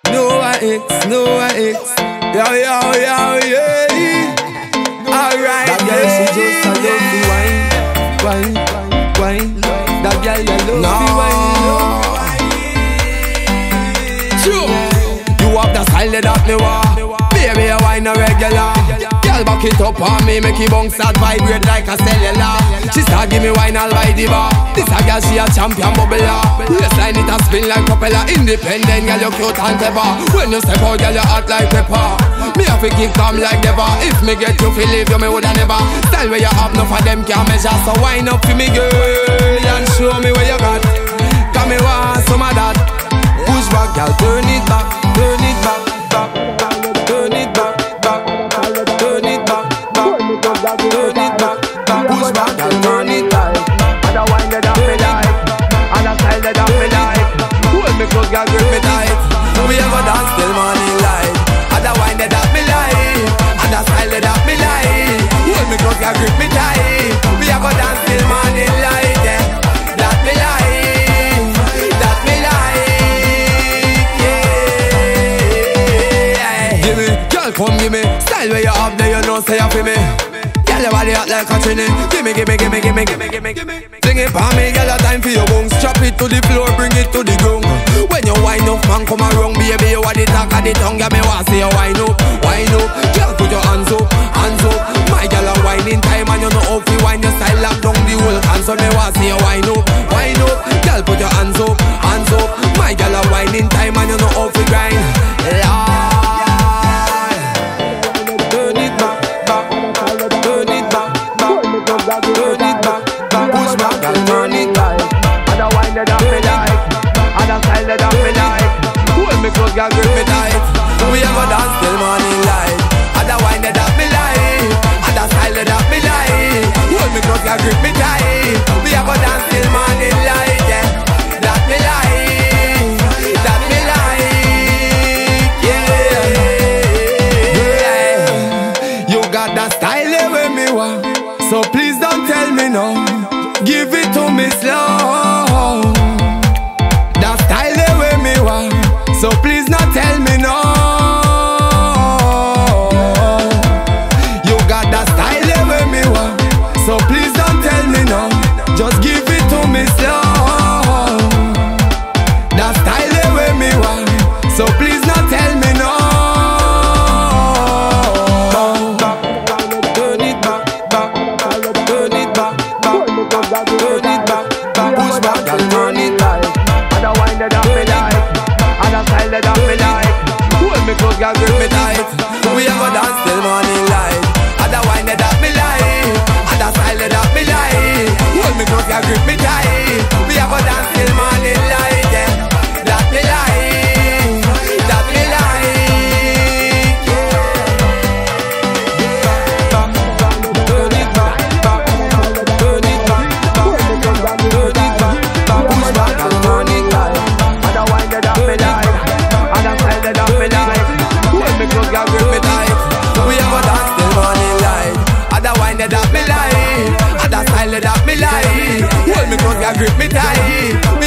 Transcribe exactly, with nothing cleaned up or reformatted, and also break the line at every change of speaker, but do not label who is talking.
No X, no X. Yo, yo, yo, yeah. Alright, that girl, she just a love the wine, wine, wine. That girl, you love the wine. True. You have the style that me want. Baby, you wine a regular. Girl, back it up on me, make it bounce that vibrate like a cellular. She start give me wine all by the bar. This a girl, she a champion bubbler. Waistline it a spin like propeller. Independent, girl, you cute and clever. When you step out, girl, you hot like pepper. Me have to give calm like never. If me get you feel leave you, me woulda never. Style where you have, enough of them can't measure. So wine up for me, girl, and show me where you got. Cause me want some of that. Push back, girl, turn it back, turn it back, back, turn it back, back, turn it back, back, turn it back, back, push back, girl, turn it back. And I wine that up me like, and I style that up me like. Hold me close, girl, grip me tight. We ever dance till morning light. And I wine that up me like, and I style that up me like. Hold me close, girl, grip me tight. We ever dance till morning light, yeah. That me like, that me like, yeah. Give me, girl, come give me style where you have there, you know, say you feel me. Girl, your body hot like a trini. Gimme, gimme, gimme, gimme, gimme, gimme, gimme. Sing it for me, girl, a time for your bones. Chop it to the floor, bring it to the ground. When you wind up, man, come around, baby, you are the talk of the tongue. Yeah, me want see you wind up, wind up. Girl, put your hands up, hands up. My girl, a winding time, and you know how to wind your style lock down the whole can. So me want see you wind up, wind up. Girl, put your hands up, hands up. My girl, a winding time, and you know how to grind. Lord. Turn it back, back. Turn it back, back, turn it back, back, push back and turn it back. And I wind it up me like, and I style it up me like. Hold me close, girl, grip me tight. We ever dance till morning light. And I wind it up me like, and I style it up me like. Hold me close, girl, grip me tight. We ever dance till morning light, yeah. That me like, that me like, yeah. You got that style where me want. So please don't tell me no. Give it to me slow. That style the way me want. So please not tell me no. You got that style the way me want. So please don't tell me no. Just give it to me slow. That style the way me want. So please not tell me no. Turn it back, back, push back and turn it back. And I wind it up me like, and I style it up me like. Hold me close, girl, grip me tight. We ever dance till morning light. And I wind it up me like, and I style it up me like. Hold me close, girl, grip me tight. We ever dance till morning light, yeah. That me like, that me like, yeah. Turn it back, back, turn it back. Turn it back, back, push back and turn it back. And I wind it up me like, and I style it up me like. Hold me close, girl, grip me tight. We ever dance till morning light. And I wind it up me like, and I style it up me like. Hold me close, girl, grip me tight.